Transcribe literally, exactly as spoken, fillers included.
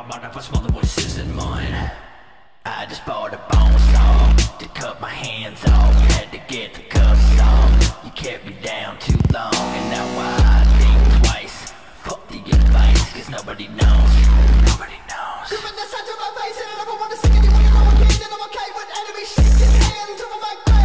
mind of a smaller voices in mine. I just bought a bone saw to cut my hands off. Had to get the cuffs off. You kept me down too long, and now I think twice. Fuck the advice, cause nobody knows. Nobody knows. Giving the sign to my face, and I never want to see anyone. You know again, and I'm okay with enemies shaking hands over my